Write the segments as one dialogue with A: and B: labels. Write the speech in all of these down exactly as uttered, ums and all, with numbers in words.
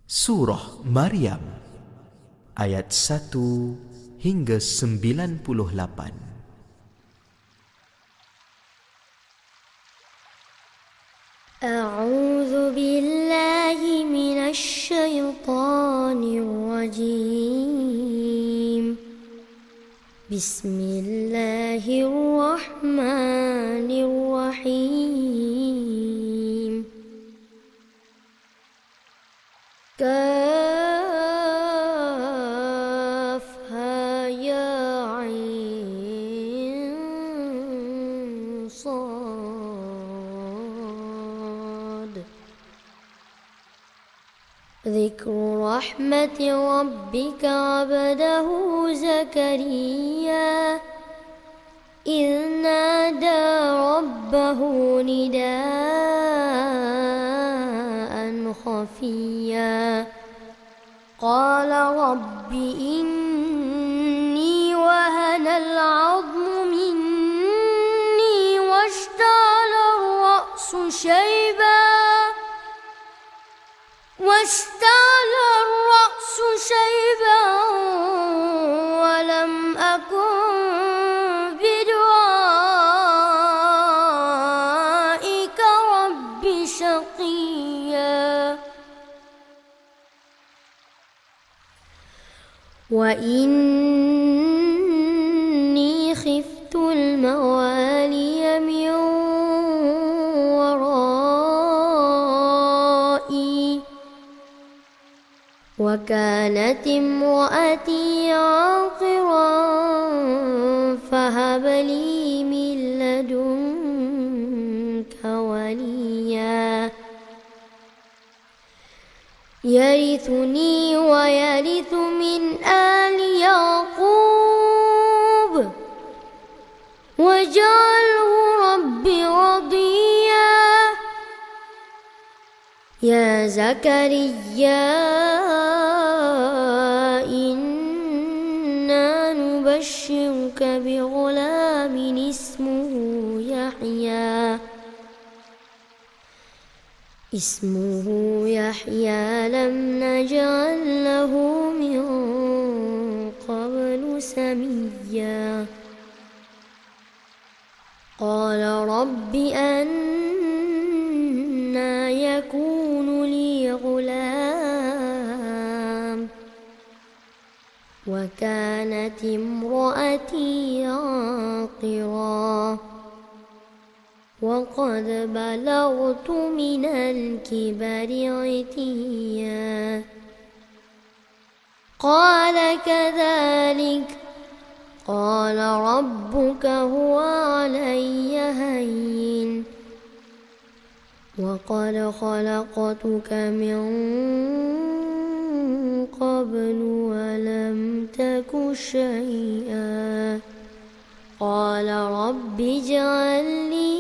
A: Surah Maryam ayat satu hingga sembilan puluh delapan.
B: A'udzu billahi minasy syaithanir rajim. Bismillahirrahmanirrahim. Kafha ya ain sad. Dzikru rahmati rabbika 'abdahu Zakariya idh nada rabbahu nidaan khafiyya qala rabbi inni wahana al-'azmu minni washta'ala ar-ra'su shayban washta'ala ar-ra'su shayban wa lam akun bidu'aika rabbi shaqiyya. Wa inni khiftu al-mawaliya min wara'i wa kanat imra'ati 'aqiran fahab li min ladunka waliya yarithuni wa yarithu min ali Yaqub waj'alhu rabbi radiya. Ya Zakariya inna nubashshiruka bighulamin ismuhu Yahya ismuhu Yahya lam naj'al lahu min qablu samiyya. Qala rabbi anna yakunu li ghulam wa kanat imra'ati 'aqira wa qad balaghtu minal kibari 'itiyya. Qala kadhalik qala rabbuka huwa 'alayya hayyin wa qad khalaqtuka min qablu wa lam taku shay'an. Qala rabbi ij'al li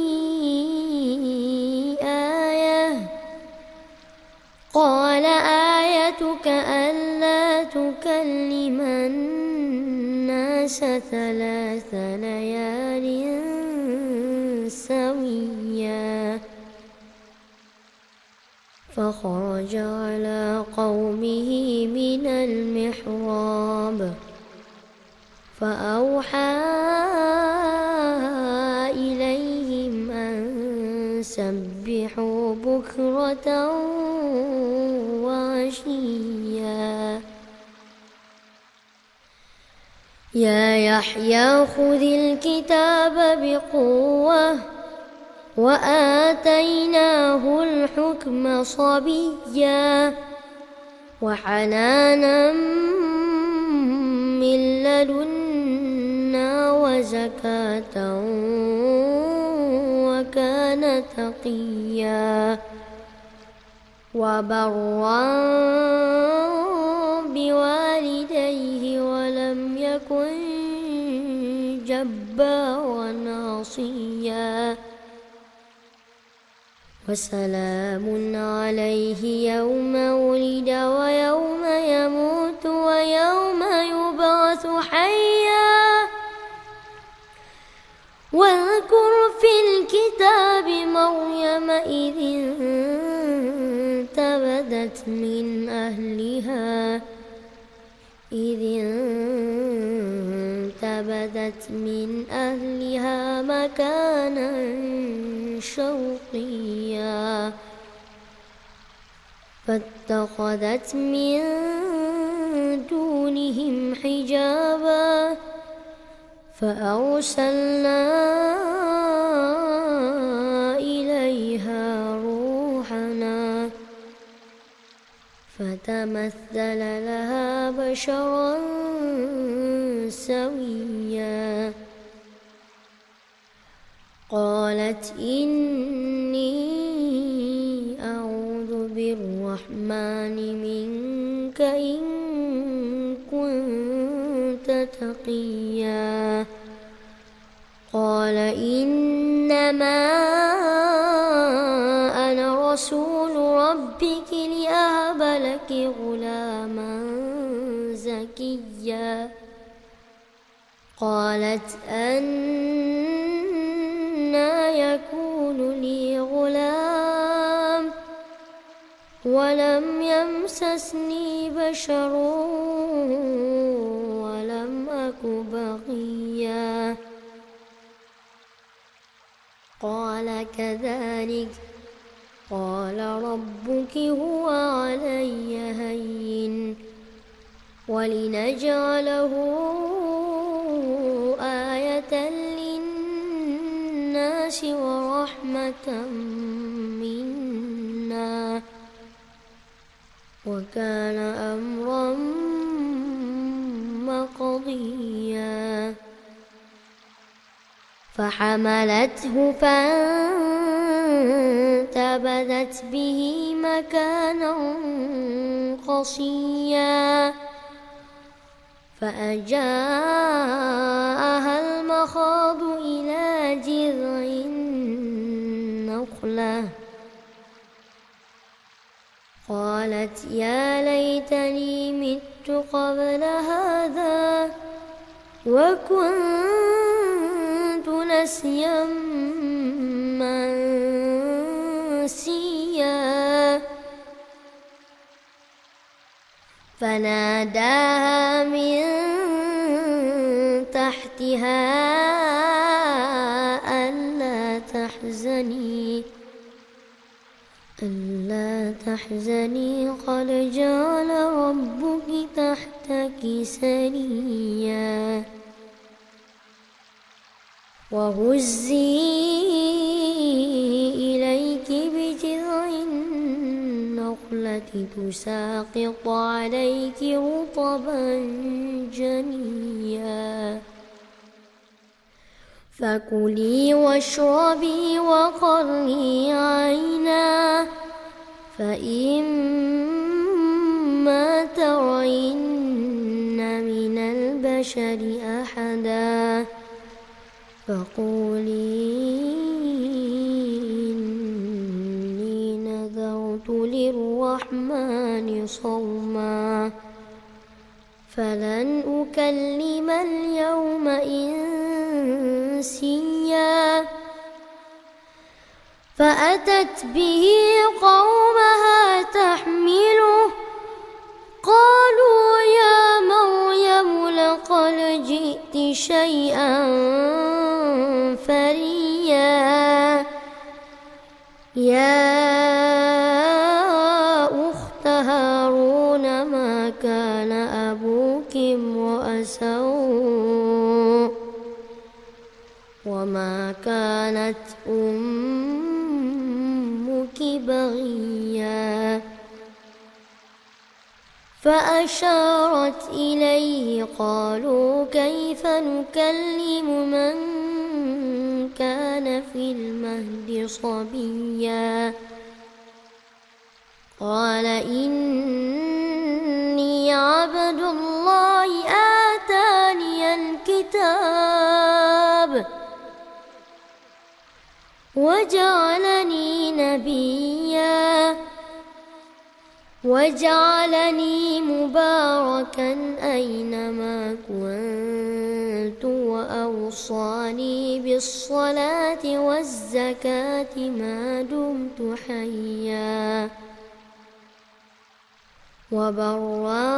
B: ayah qala ayatuka alla tukalliman nasa thalatha layalin sawiyya. فخرج على قومه من المحراب فأوحى إليهم أن سبحوا بكرة وعشيا. يا يحيى خذ الكتاب بقوة وآتيناه الحكم صبيا وحنانا من لدنا وزكاة وكان تقيا وبرا بوالديه ولم يكن جبارا عصيا. وسلام عليه يوم ولد ويوم يموت ويوم يبعث حيا. واذكر في الكتاب مريم إذ انتبذت انتبذت من أهلها إذ انتبذت من أهلها مكانا شرقيا فاتخذت من دونهم حجابا فأرسلنا إليها روحنا فتمثل لها بشرا سويا قالت إني أعوذ بالرحمن منك إن كنت تقيا قال إنما أنا رسول ربك لأهب لك غلاما زكيا قالت أنى يكون لي غلام ولم يمسسني بشر ولم أك بغيا قال كذلك قال ربك هو علي هين ولنجعله آية للناس ورحمة منا وكان أمرا مقضيا فحملته فانتبذت به مكانا قصيا فأجاءها المخاض إلى جذع النخلة قالت يا ليتني مت قبل هذا وكنت نسيا منسيا فناداها من تحتها ألا تحزني ألا تحزني قد جعل ربك تحتك سريا وهزي إليك بجذع النخلة تساقط عليك رطبا جنيا فكلي واشربي وقري عينا فإما ترين من البشر أحدا فقولي إني نذرت للرحمن صوما فلن أكلم اليوم إنسيا فأتت به قومها تحمله قالوا يا مريم لقد جئت شيئا فريا يا أخت هارون ما كان أبوك امرأ سوء وما كانت أمك بغيا فأشارت إليه قالوا كيف نكلم من كان في المهد صبيا قال إني عبد الله آتاني الكتاب وجعلني نبيا وجعلني مباركا أينما كنت وأوصاني بالصلاة والزكاة ما دمت حيا وبرا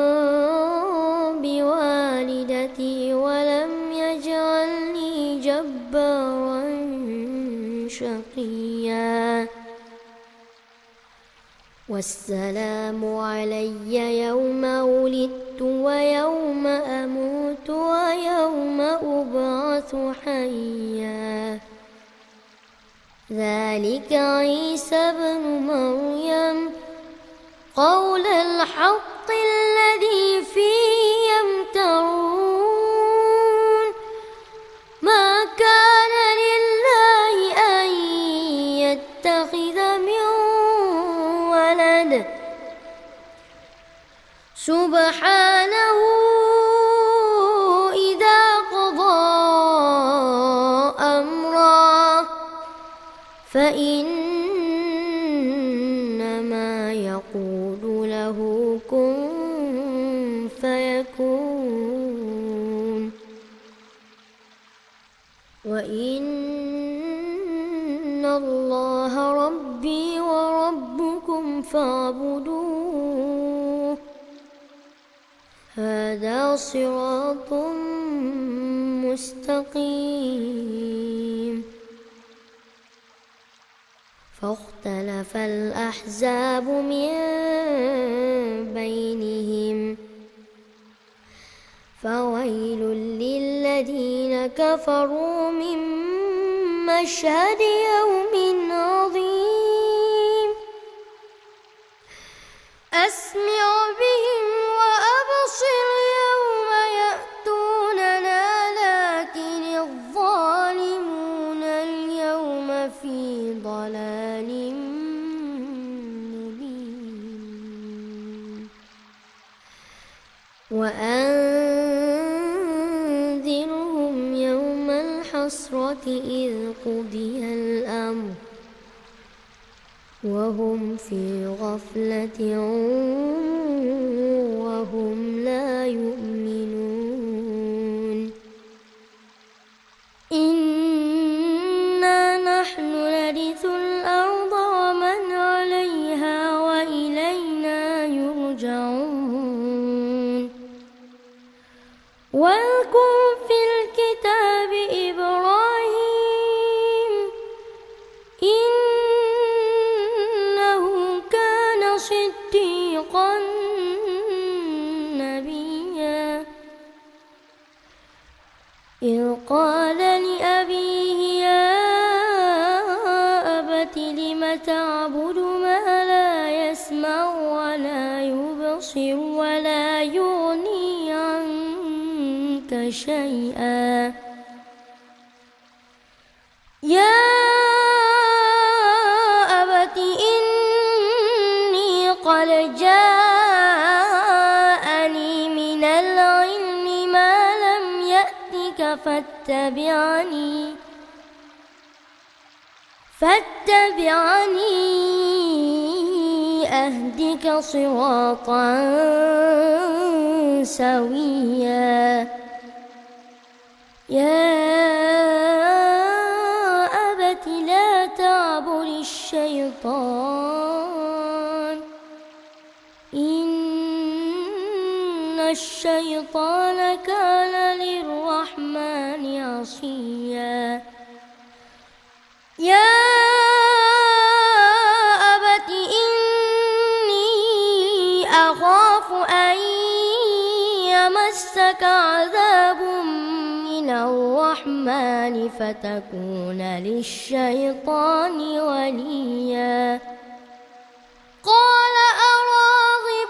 B: بوالدتي ولم يجعلني جبارا شقيا. والسلام علي يوم ولدت ويوم أموت ويوم أبعث حيا. ذلك عيسى بن مريم قول الحق الذي فيه يمترون. ما كان لله أن يتخذ من ولد سبحانه إذا قضى أمرا فإنما يقول له كن فيكون. وإن الله ربي وربكم فاعبدوه هذا صراط مستقيم. فاختلف الأحزاب من بينهم فويل للذين كفروا من مشهد يوم عظيم. أسمع بهم وأبصر يوم يأتوننا لكن الظالمون اليوم في ضلال مبين. وأنذرهم يوم الحسرة إذ قضي الأمر وهم في غفلة وهم لا يؤمنون. إنا نحن نرث الأرض ومن عليها وإلينا يرجعون. واذكر في الكتاب إبراهيم إنه كان صديقا نبيا. إذ قال لأبيه يا أبت لم تعبد ما لا يسمع ولا يبصر ولا يغني عنك شيئا. يا أبت إني قد جاءني من العلم ما لم يأتك فاتبعني فاتبعني أهدك صراطا سويا. يا أبت لا تعبد الشيطان إن الشيطان كان للرحمن عصيا. يا أبت إني أخاف أن يمسك عذاب من الرحمن فتكون للشيطان وليا. قال أراغب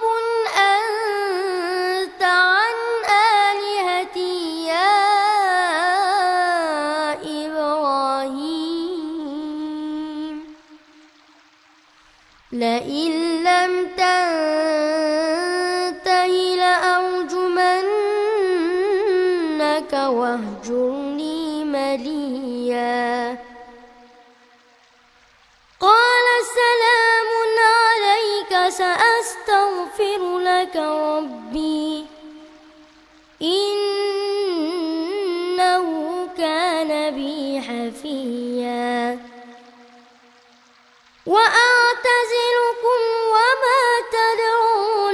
B: أنت عن آلهتي يا إبراهيم لئن لم تنته لأرجمنك واهجرني مليا. قال سلام عليك سأستغفر لك ربي إنه كان بي حفيا. وأعتزلكم وما تدعون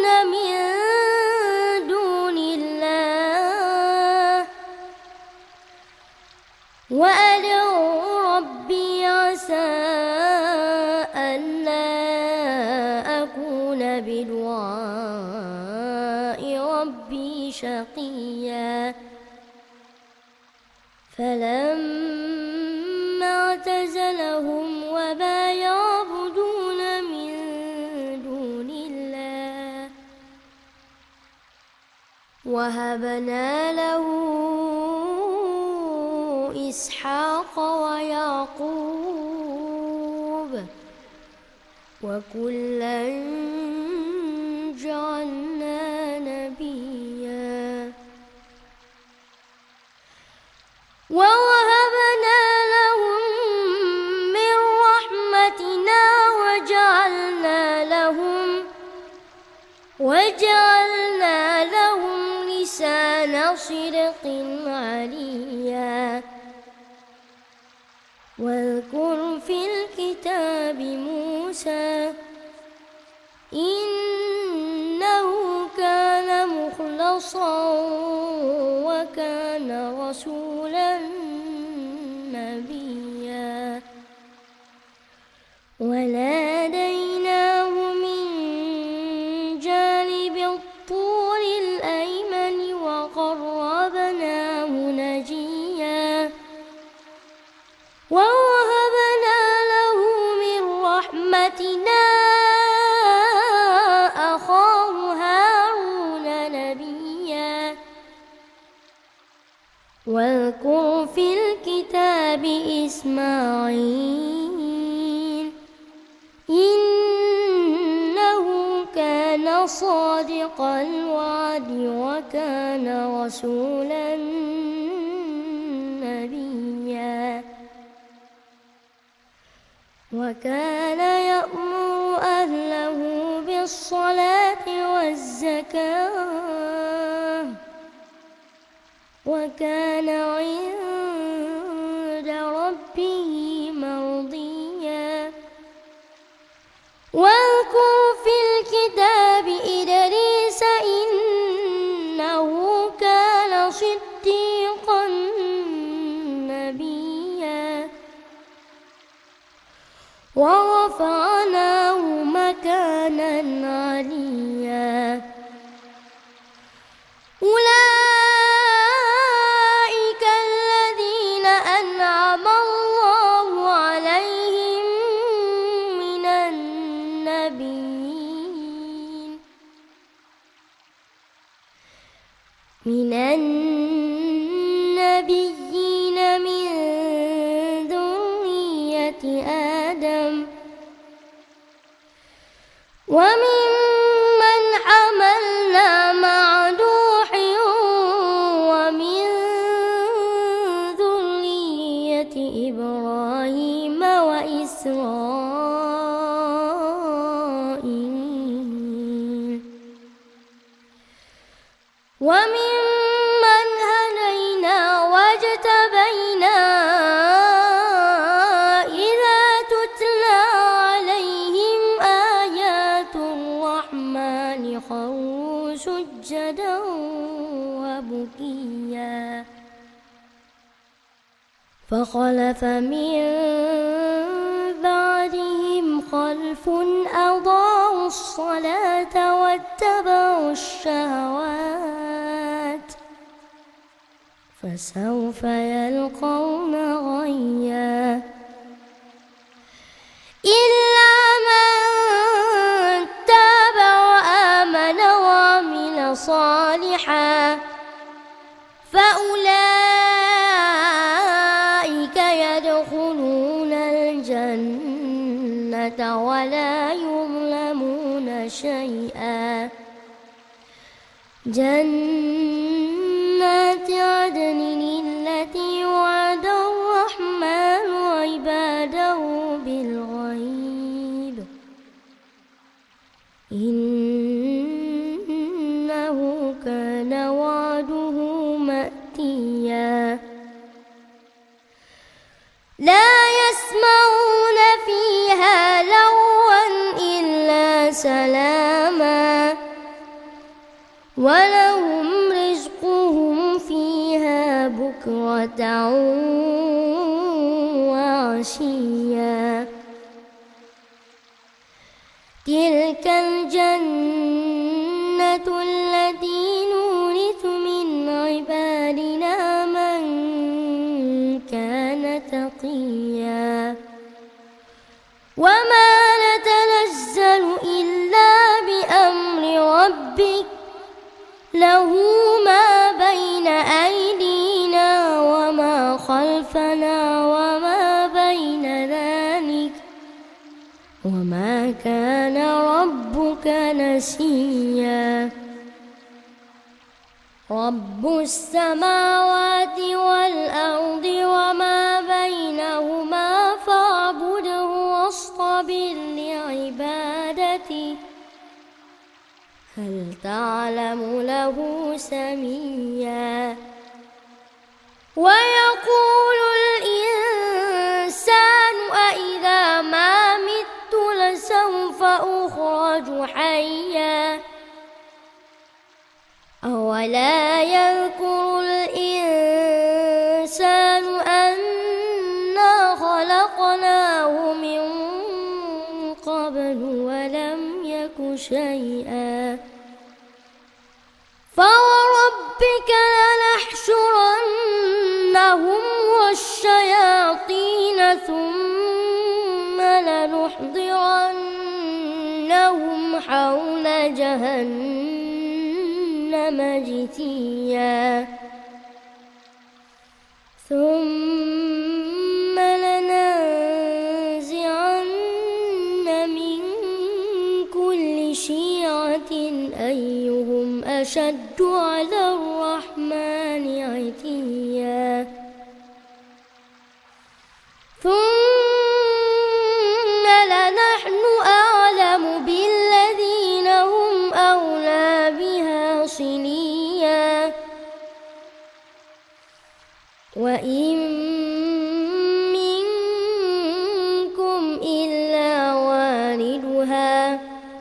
B: بدعاء ربي شقيا فلما اعتزلهم وما يعبدون من دون الله وهبنا له إسحاق ويعقوب وكلا جعلنا نبيا ووهبنا لهم من رحمتنا وجعلنا لهم وجعلنا لهم لسان صدق عليا واذكر في الكتاب موسى إنه كان مخلصا وكان رسولا نبيا وناديناه من جانب الطور الأيمن وقربناه نجيا ووهبنا له من رحمتنا أخاه هارون نبيا واذكر في الكتاب إسماعيل إنه كان صادق الوعد وكان رسولا نبيا وكان يأمر أهله بالصلاة والزكاة وكان عند ربه مرضيا واذكر في الكتاب إدريس إنه كان صديقا نبيا ورفعناه مكانا عليا أولئك الذين أنعم الله عليهم من النبيين من النبيين من ذرية آدم وممن حملنا مع نوح ومن ذرية إبراهيم وإسرائيل وممن هدينا واجتبينا إذا تتلى عليهم آيات الرحمن خروا سجدا وبكيا فخلف من بعدهم خلف أضاعوا الصلاة واتبعوا الشهوات فسوف يلقون غيا إلا من تاب وآمن وعمل صالحا فأولئك يدخلون الجنة ولا يظلمون شيئا جنات عدن التي وعد الرحمن عباده بالغيب إنه كان وعده مأتيا لا يسمعون فيها لغوا إلا سلاما ولهم رزقهم فيها بكرة وعشيا تلك الجنة ربك له ما بين أيدينا وما خلفنا وما بين ذلك وما كان ربك نسيا رب السماوات والأرض وما بينهما فاعبده واصطبر لعبادته هل تعلم له سميا ويقول الإنسان أإذا ما مت لسوف أخرج حيا أولا يذكر الإنسان أنا خلقناه من قبل ولم يك شيئا فوربك لنحشرنهم والشياطين ثم لنحضرنهم حول جهنم جثيا ثم لننزعن من كل شيعة أيهم أشد على الرحمن عتيا ثم لنحن أعلم بالذين هم أولى بها صليا وإن منكم إلا واردها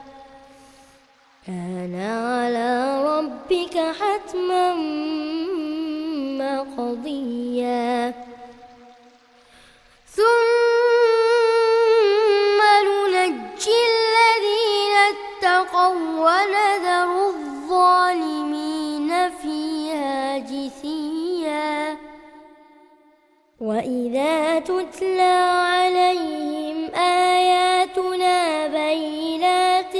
B: كان على ربك حتما مقضيا ثم ننجي الذين اتقوا ونذر الظالمين فيها جثيا وإذا تتلى عليهم آياتنا بينات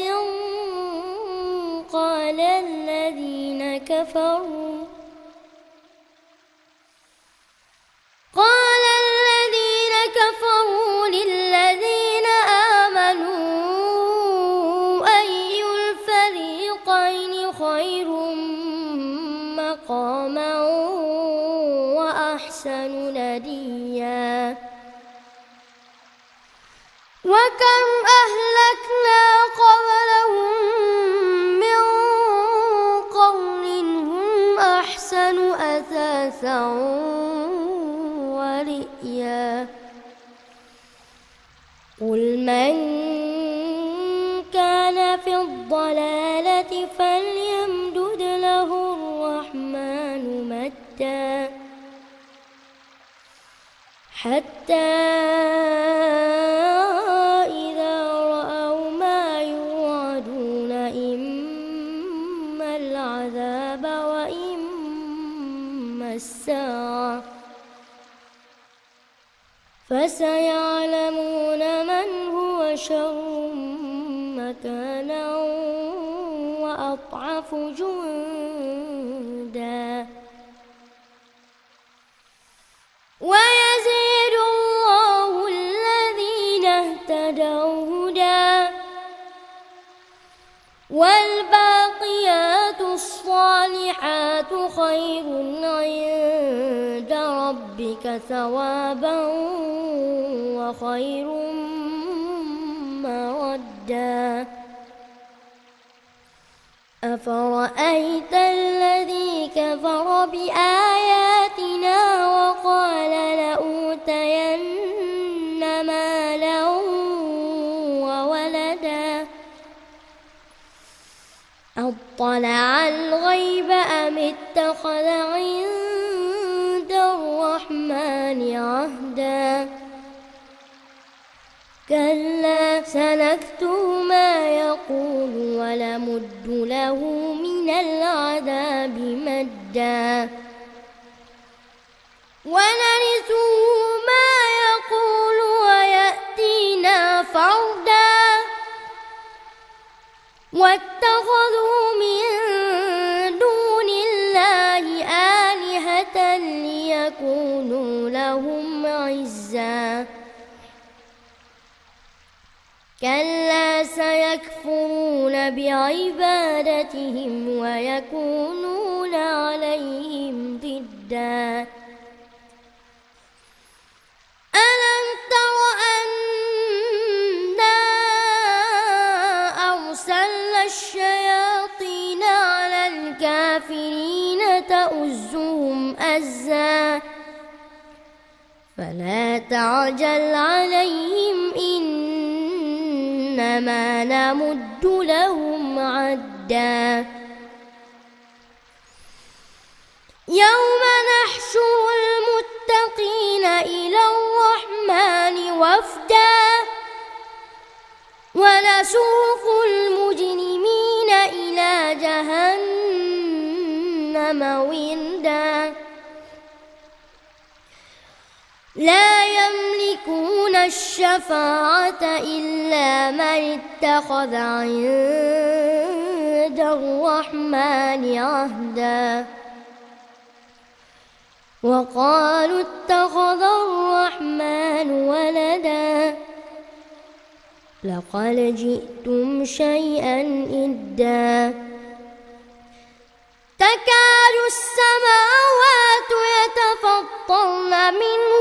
B: قال الذين كفروا قال الذين كفروا للذين آمنوا أي الفريقين خير مقاما وأحسن نديا وكم أهلكنا قبلهم من قرن هم أحسن أثاثا ورئيا قل من كان في الضلالة فليمدد له الرحمن مدا حتى إذا رأوا ما يوعدون إما العذاب وإما الساعة فسيعلمون من هو شر مكانا وأضعف جندا ويزيد الله الذين اهتدوا هدى والباقيات الصالحات خير عند ربك ثوابا وخير مردا أفرأيت الذي كفر بآياتنا وقال لأوتين مالا وولدا أطلع الغيب أم اتخذ عند الرحمن عهدا كلا سنكتب ما يقول ونمد له من العذاب مدا ونرثه ما يقول ويأتينا فردا واتخذوا من دون الله آلهة ليكونوا لهم عزا كلا سيكفرون بعبادتهم ويكونون عليهم ضدا ألم تر أنا أرسلنا الشياطين على الكافرين تؤزهم أزا فلا تعجل عليهم إنما نمد لهم عدا يوم نحشر المتقين إلى الرحمن وفدا ونسوق المجرمين إلى جهنم وردا لا يملكون الشفاعة إلا من اتخذ عند الرحمن عهدا وقالوا اتخذ الرحمن ولدا لقد جئتم شيئا إدا تكاد السماوات يتفطرن منه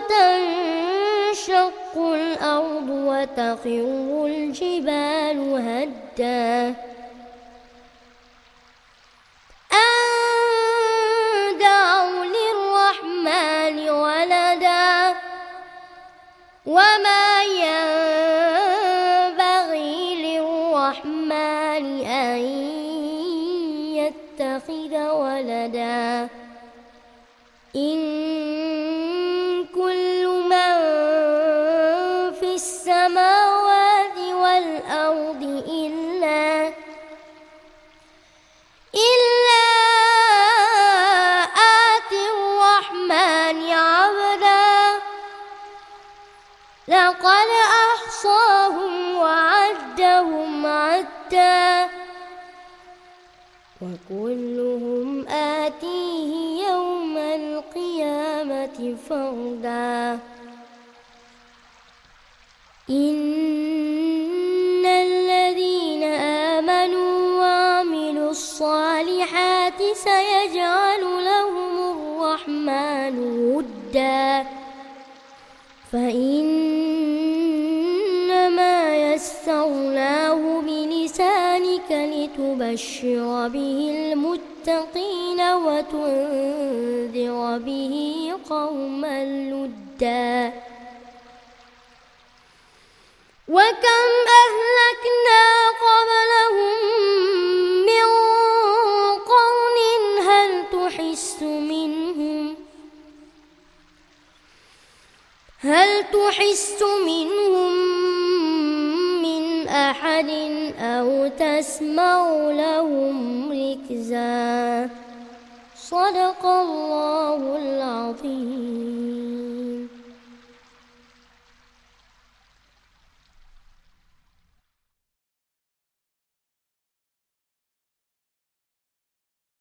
B: وتنشق الأرض وتخر الجبال هدا أن دعوا للرحمن ولدا وما ينبغي للرحمن أن يتخذ ولدا إن كل من في السماوات والأرض إلا إلا آتي الرحمن عبدا لقد أحصاهم وعدهم عدا وكلهم آتيه يوم القيامة فردا إن الذين آمنوا وعملوا الصالحات سيجعل لهم الرحمن ودا فإنما يسرناه بلسانك لتبشر به المتقين وتنذر به قوما لدا وكم أهلكنا قبلهم من قرن هل تحس منهم هل تحس منهم من أحد أو تسمع لهم ركزا صدق الله العظيم.